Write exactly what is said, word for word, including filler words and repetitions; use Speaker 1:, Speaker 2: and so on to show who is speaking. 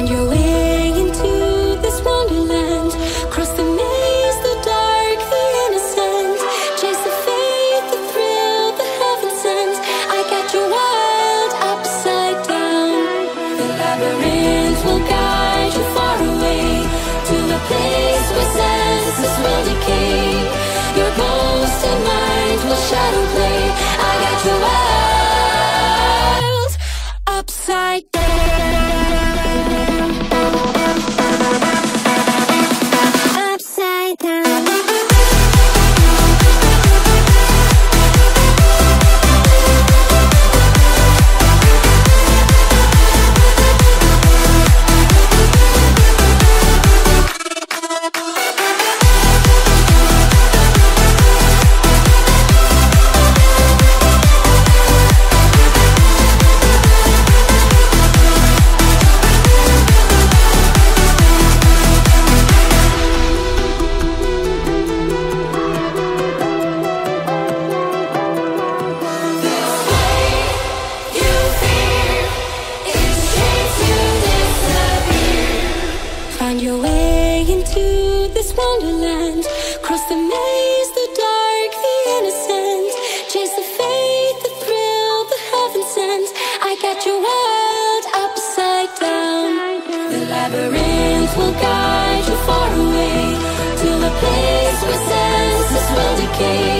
Speaker 1: Find your way into this wonderland. Cross the maze, the dark, the innocent. Chase the faith, the thrill, the heaven sent. I got you wild upside down. The labyrinth will guide you far away to the place where senses will decay. Your ghost and mind will shadow play. I got you wild upside down. Find your way into this wonderland. Cross the maze, the dark, the innocent. Chase the faith, the thrill, the heaven sent. I got you wild upside down. The labyrinth will guide you far away to the place where senses will decay.